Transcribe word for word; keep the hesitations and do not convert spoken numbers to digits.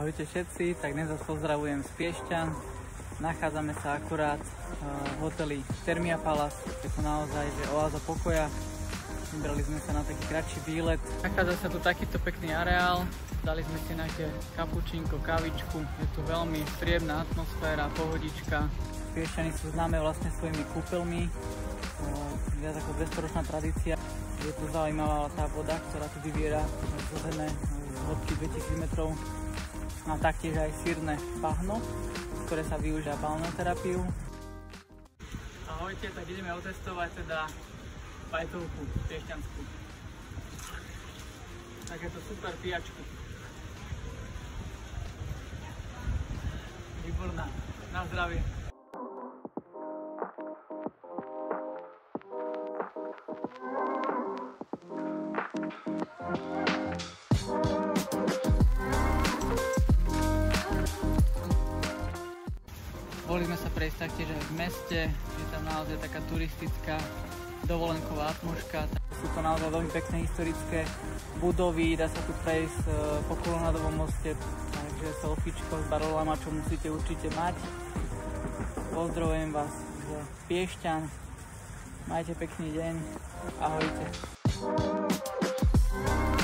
Ahojte všetci, tak dnes vás pozdravujem z Piešťan. Nachádzame sa akurát v hoteli Thermia Palace. Je to naozaj že oáza pokoja. Vybrali sme sa na taký kratší výlet. Nachádza sa tu takýto pekný areál. Dali sme si nejaké kapučínko, kávičku. Je tu veľmi príjemná atmosféra, pohodička. Piešťany sú známe vlastne svojimi kúpeľmi. Viac ako dvestoročná tradícia. Je tu zaujímavá tá voda, ktorá tu vyviera zo zeme z hĺbky dvetisíc metrov. A taktiež aj sírne bahno, ktoré sa využíva balneoterapiu. Ahojte, tak ideme otestovať teda fajtovku piešťanskú. Takéto super pijačky. Výborná, na zdravie. Boli sme sa prejsť taktiež aj v meste, je tam naozaj taká turistická dovolenková atmosféra. Sú to naozaj veľmi pekné historické budovy, dá sa tu prejsť po Kolonadovom moste, takže selfiečko s barolama, čo musíte určite mať. Pozdravujem vás z Piešťan, majte pekný deň, ahojte.